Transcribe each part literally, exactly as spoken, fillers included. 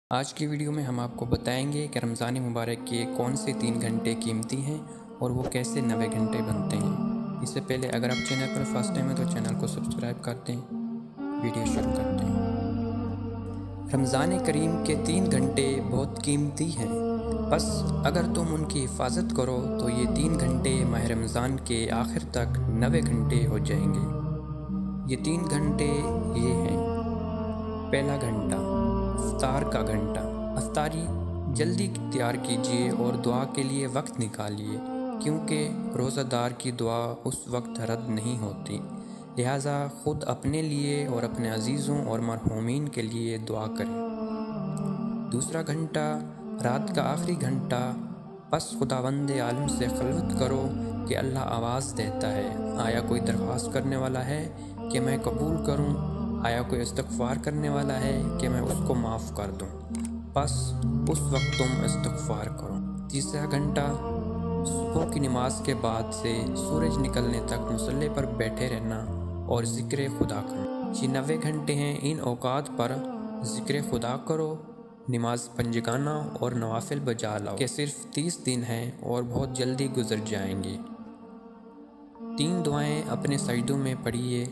आज की वीडियो में हम आपको बताएंगे कि रमज़ान मुबारक के कौन से तीन घंटे कीमती हैं और वो कैसे नवे घंटे बनते हैं। इससे पहले अगर आप चैनल पर फर्स्ट टाइम है तो चैनल को सब्सक्राइब कर दें। वीडियो शुरू करते हैं। रमज़ान करीम के तीन घंटे बहुत कीमती हैं, बस अगर तुम उनकी हिफाजत करो तो ये तीन घंटे माह रमज़ान के आखिर तक नवे घंटे हो जाएंगे। ये तीन घंटे ये हैं। पहला घंटा इफ्तार का घंटा। इफ्तारी जल्दी तैयार कीजिए और दुआ के लिए वक्त निकालिए, क्योंकि रोज़ादार की दुआ उस वक्त रद्द नहीं होती। लिहाजा ख़ुद अपने लिए और अपने अजीज़ों और मरहूमीन के लिए दुआ करें। दूसरा घंटा रात का आखिरी घंटा। बस खुदावंद आलम से खलवत करो कि अल्लाह आवाज़ देता है। आया कोई दरख्वास्त करने वाला है कि मैं कबूल करूं? आया कोई इस्तग़फ़ार करने वाला है कि मैं उसको माफ़ कर दूं? बस उस वक्त तुम इस्तग़फ़ार करो। तीसरा घंटा सुबह की नमाज के बाद से सूरज निकलने तक मुसल्ले पर बैठे रहना और ज़िक्र खुदा करना। ये नवे घंटे हैं। इन औकात पर ज़िक्र खुदा करो, नमाज पंजगाना और नवाफिल बजा लाओ कि सिर्फ तीस दिन हैं और बहुत जल्दी गुजर जाएंगे। तीन दुआएं अपने सजदों में पढ़िए।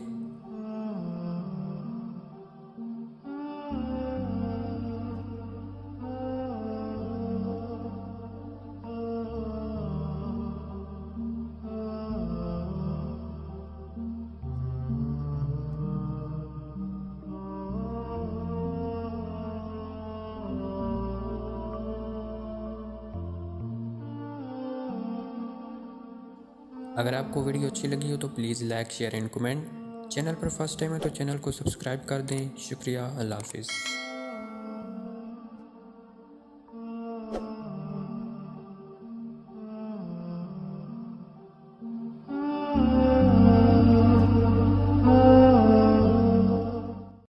अगर आपको वीडियो अच्छी लगी हो तो please like share and comment. Channel पर फर्स्ट टाइम है तो चैनल को सब्सक्राइब कर दें। शुक्रिया। अल्लाह हाफिज़।